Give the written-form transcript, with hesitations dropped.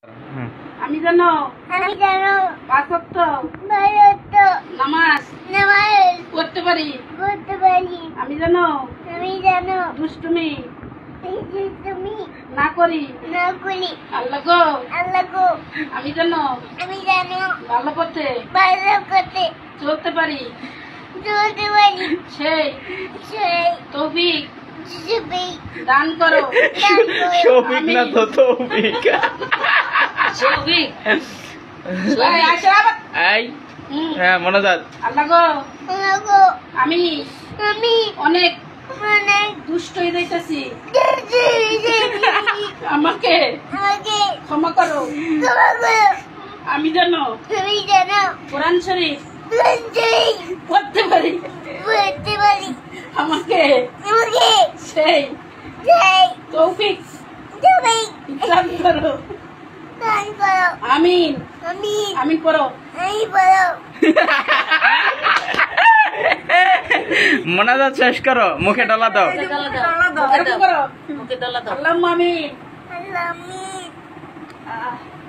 আমি জানো পাঁচ ওয়াক্ত নামাজ পড়তে পারি। আমি জানো দুষ্টুমি না করি। আল্লাহ গো আমি জানো ভালো পথে চলতে পারি। সেই তৌফিক দান করো। শফিক না তো তৌফিক। হ্যাঁ মনাজাত। আল্লাহ গো আমি অনেক দুষ্ট হয়ে যাইতেছি, আমাকে ক্ষমা করো। আমি জানো কোরআন শরীফ পড়তে পারি। আমাকে সেই তৌফিক দান করো। আমিন আমিন পড়ো। মনাজাত শেষ করো, মুখে ডলা দাও। আল্লাহ আমিন।